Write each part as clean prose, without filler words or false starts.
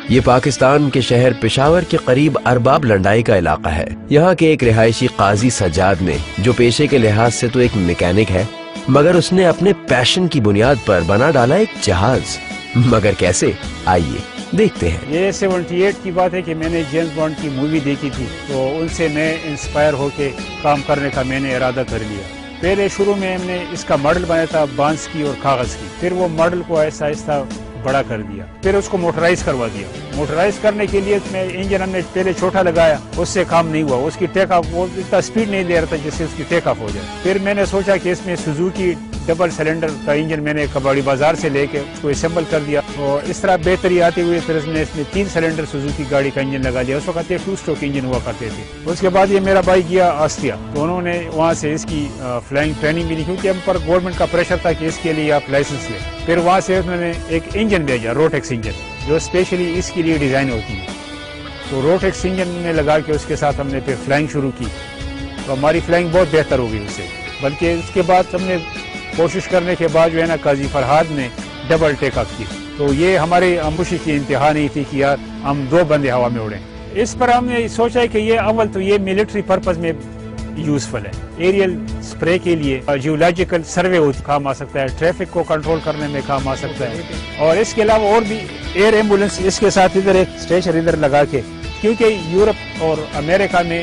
یہ پاکستان کے شہر پشاور کے قریب ارباب لنڈائی کا علاقہ ہے۔ یہاں کے ایک رہائشی قاضی سجاد نے، جو پیشے کے لحاظ سے تو ایک میکینک ہے، مگر اس نے اپنے پیشن کی بنیاد پر بنا ڈالا ایک جہاز۔ مگر کیسے؟ آئیے دیکھتے ہیں۔ یہ 78 کی بات ہے کہ میں نے جیمز بانڈ کی مووی دیکھی تھی، تو ان سے میں انسپائر ہو کے کام کرنے کا میں نے ارادہ کر لیا۔ پہلے شروع میں ہم نے اس کا ماڈل بنایا تھا بانس کی اور کاغذ کی، پھر وہ ماڈل کو آہستہ آہستہ بڑا کر دیا، پھر اس کو موٹرائز کروا دیا۔ موٹرائز کرنے کے لیے میں انجن ہم نے پہلے چھوٹا لگایا، اس سے کام نہیں ہوا، اس کی ٹیک آف وہ اتنا سپیڈ نہیں دے رہا تھا جس سے اس کی ٹیک آف ہو جائے۔ پھر میں نے سوچا کہ اس میں سوزوکی ڈبل سلنڈر کا انجن میں نے کباڑی بازار سے لے کے اس کو اسمبل کر دیا، اور اس طرح بہتری آتے ہوئے پھر اس میں 3 سلنڈر سوزوکی گاڑی کا انجن لگا دیا۔ اس وقت 2 اسٹروک انجن ہوا کرتے تھے۔ اس کے بعد یہ میرا بھائی گیا آسٹریا، تو انہوں نے وہاں سے اس کی فلائنگ ٹریننگ ملی، کیونکہ ہم پر گورنمنٹ کا پریشر تھا کہ اس کے لیے آپ لائسنس لیں۔ پھر وہاں سے انہوں نے ایک انجن بھیجا، روٹیکس انجن، جو اسپیشلی اس کے لیے ڈیزائن ہوتی ہے۔ تو روٹیکس انجن میں لگا کے اس کے ساتھ ہم نے پھر فلائنگ شروع کی، تو ہماری فلائنگ بہت بہتر ہو گئی اس سے۔ بلکہ اس کے بعد ہم نے کوشش کرنے کے بعد جو ہے نا قاضی فرحاد نے ڈبل ٹیک آف کی، تو یہ ہماری امبوشی کی انتہا نہیں تھی کہ یار ہم 2 بندے ہوا میں اڑیں۔ اس پر ہم نے سوچا کہ یہ اول تو یہ ملٹری پرپز میں یوزفل ہے، ایریل سپرے کے لیے، جیولوجیکل سروے کام آ سکتا ہے، ٹریفک کو کنٹرول کرنے میں کام آ سکتا ہے، اور اس کے علاوہ اور بھی ایئر ایمبولینس اس کے ساتھ ادھر ایک اسٹیشن ادھر لگا کے، کیونکہ یورپ اور امریکہ میں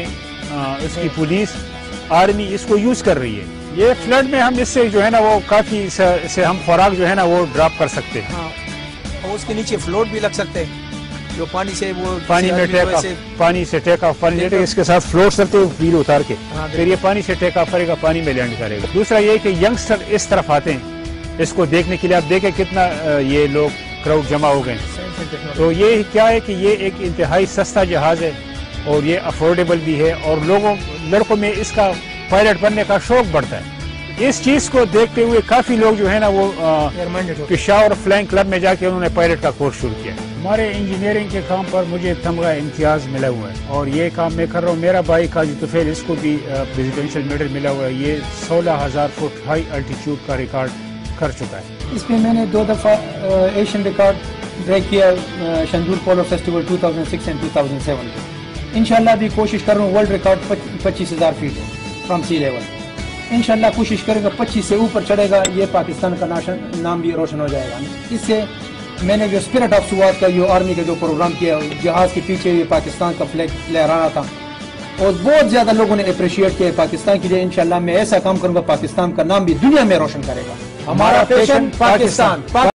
اس کی پولیس آرمی اس کو یوز کر رہی ہے۔ یہ فلڈ میں ہم اس سے جو ہے نا وہ کافی سے ہم خوراک جو ہے نا وہ ڈراپ کر سکتے ہیں، اور اس کے نیچے فلوٹ بھی لگ سکتے ہیں، جو پانی سے وہ پانی میں ٹیک آف، پانی سے ٹیک آف، پانی اس کے ساتھ فلوٹ کرتے ہوئے ویل اتار کے پھر یہ پانی سے ٹیک آف کرے گا، پانی میں لینڈ کرے گا۔ دوسرا یہ کہ ینگسٹر اس طرف آتے ہیں اس کو دیکھنے کے لیے، آپ دیکھیں کتنا یہ لوگ کراؤڈ جمع ہو گئے، تو یہ کیا ہے کہ یہ ایک انتہائی سستا جہاز ہے اور یہ افورڈیبل بھی ہے، اور لڑکوں میں اس کا پائلٹ بننے کا شوق بڑھتا ہے۔ اس چیز کو دیکھتے ہوئے کافی لوگ جو ہے نا وہ پشاور فلائنگ کلب میں جا کے انہوں نے پائلٹ کا کورس شروع کیا۔ ہمارے انجینئرنگ کے کام پر مجھے تمغہ امتیاز ملا ہوا ہے، اور یہ کام میں کر رہا ہوں۔ میرا بھائی قاضی طفیل، اس کو بھی پریزیڈنشل میڈل ملا ہوا ہے، یہ 16,000 فٹ ہائی الٹیٹیوڈ کا ریکارڈ کر چکا ہے۔ اس میں نے 2 دفعہ ایشین ریکارڈ بریک کیا، شندور پولو فیسٹیول 2006 اور 2007 میں۔ انشاءاللہ بھی کوشش کر رہا ہوں world record 25,000 feet from sea level. انشاءاللہ کوشش کرے گا 25 سے اوپر چڑھے گا، یہ پاکستان کا نام بھی روشن ہو جائے گا۔ اس سے میں نے جو اسپرٹ آف سوات کا جو آرمی کا جو پروگرام کیا، جہاز کے پیچھے یہ پاکستان کا فلیگ لہرانا تھا، اور بہت زیادہ لوگوں نے اپریشیٹ کیا پاکستان کے لیے۔ انشاءاللہ میں ایسا کام کروں گا، پاکستان کا نام بھی دنیا میں روشن کرے گا۔ ہمارا پیشن پاکستان۔